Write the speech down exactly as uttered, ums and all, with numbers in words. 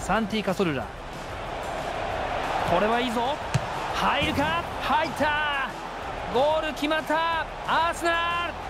サンティ・カソルラ。これはいいぞ。入るか。入った。ゴール決まった。アーセナル。